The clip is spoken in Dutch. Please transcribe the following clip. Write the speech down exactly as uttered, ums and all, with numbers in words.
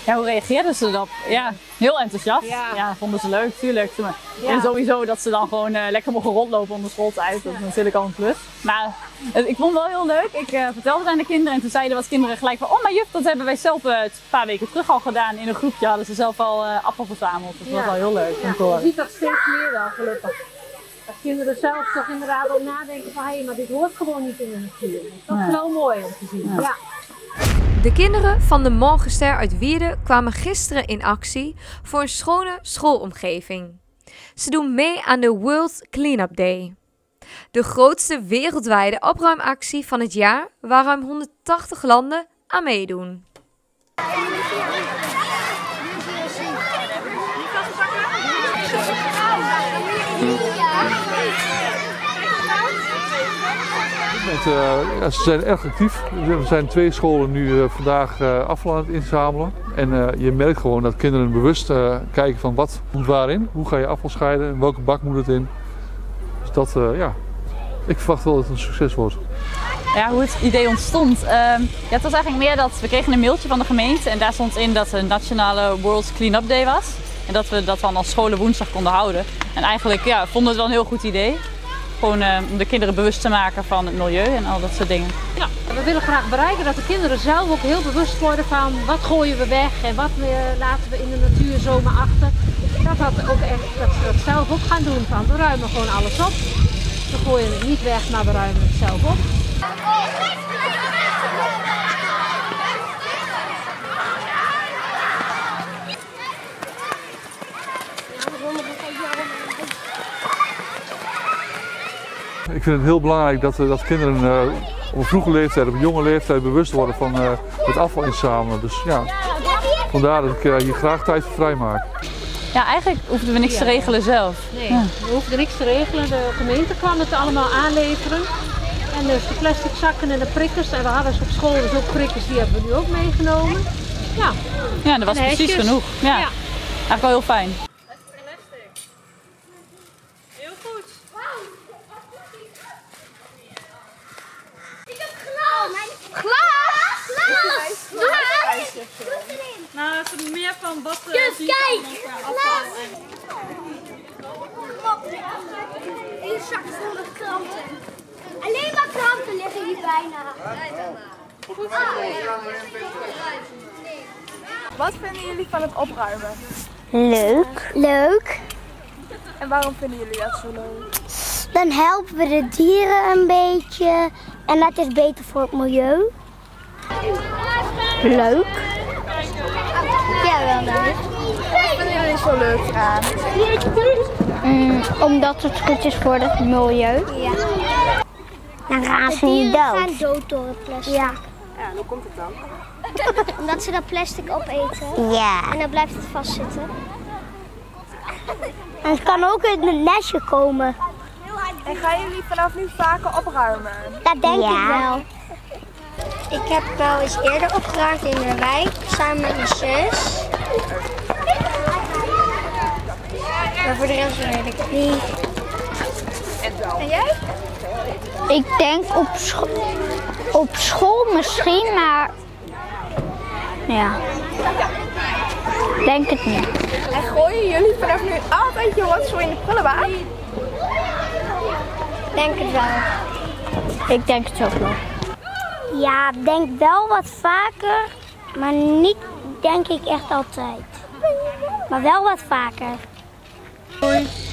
Ja, hoe reageerden ze erop? Ja, heel enthousiast. Ja, ja vonden ze leuk, tuurlijk. Ja. En sowieso dat ze dan gewoon uh, lekker mogen rondlopen onder schooltijd. Dat is natuurlijk al een plus. Maar uh, ik vond het wel heel leuk. Ik uh, vertelde het aan de kinderen en toen zeiden wat kinderen gelijk van... Oh, maar juf, dat hebben wij zelf uh, een paar weken terug al gedaan. In een groepje hadden ze zelf al uh, appel verzameld. Dus dat ja. was wel heel leuk. Ja. Je ziet dat steeds meer wel, gelukkig. Dat kinderen zelf toch inderdaad ook nadenken van... Hé, hey, maar dit hoort gewoon niet in de natuur. Dat is ja. wel mooi om te zien. Ja. Ja. De kinderen van de Morgenster uit Wierden kwamen gisteren in actie voor een schone schoolomgeving. Ze doen mee aan de World Cleanup Day. De grootste wereldwijde opruimactie van het jaar waar ruim honderdtachtig landen aan meedoen. Het, uh, ja, ze zijn erg actief. Er zijn twee scholen nu uh, vandaag uh, afval aan het inzamelen. En uh, je merkt gewoon dat kinderen bewust uh, kijken van wat moet waarin. Hoe ga je afval scheiden, in welke bak moet het in. Dus dat, uh, ja, ik verwacht wel dat het een succes wordt. Ja, hoe het idee ontstond. Uh, ja, het was eigenlijk meer dat we kregen een mailtje van de gemeente. En daar stond in dat het een nationale World Cleanup Day was. En dat we dat dan als scholen woensdag konden houden. En eigenlijk ja, vonden we het wel een heel goed idee. Gewoon uh, om de kinderen bewust te maken van het milieu en al dat soort dingen. Ja, we willen graag bereiken dat de kinderen zelf ook heel bewust worden van wat gooien we weg en wat we, laten we in de natuur zomaar achter. Dat, dat, ook echt, dat ze dat zelf ook gaan doen van we ruimen gewoon alles op. We gooien het niet weg, maar we ruimen het zelf op. Ik vind het heel belangrijk dat, dat kinderen uh, op een vroege leeftijd, op een jonge leeftijd bewust worden van uh, het afval inzamelen. Dus ja, vandaar dat ik uh, hier graag tijd voor vrij maak. Ja, eigenlijk hoefden we niks te regelen zelf. Nee, ja. we hoefden niks te regelen. De gemeente kwam het allemaal aanleveren. En dus de plastic zakken en de prikkers. En we hadden ze op school dus ook prikkers, die hebben we nu ook meegenomen. Ja, ja dat was precies genoeg. Ja. Ja. Eigenlijk wel heel fijn. Heel goed. Ik heb glas! Glas! Glas! Glas! Nou, het is meer van wat uh, dus kijk! Glas! Eén zak vol met kranten. Alleen maar kranten liggen hier bijna. Goed. Wat vinden jullie van het opruimen? Leuk. Leuk. En waarom vinden jullie dat zo leuk? Dan helpen we de dieren een beetje en dat is beter voor het milieu. Leuk. Ja, wel leuk. Wat vinden jullie zo leuk aan? Mm, omdat het goed is voor het milieu. Ja. Dan gaan ze niet dood. Ze gaan dood door het plastic. Ja. Ja, hoe komt het dan? Omdat ze dat plastic opeten. Ja. En dan blijft het vastzitten. En het kan ook in een nestje komen. En gaan jullie vanaf nu vaker opruimen? Dat denk ja. ik wel. Ik heb wel eens eerder opgeruimd in de wijk, samen met mijn zus. Maar voor de rest weet ik het niet. En jij? Ik denk op, scho op school misschien, maar ja, denk het niet. En gooien jullie vanaf nu altijd je rotzooi in de prullenbak? Denk het wel. Ik denk het ook wel. Ja, denk wel wat vaker, maar niet denk ik echt altijd. Maar wel wat vaker. Doei.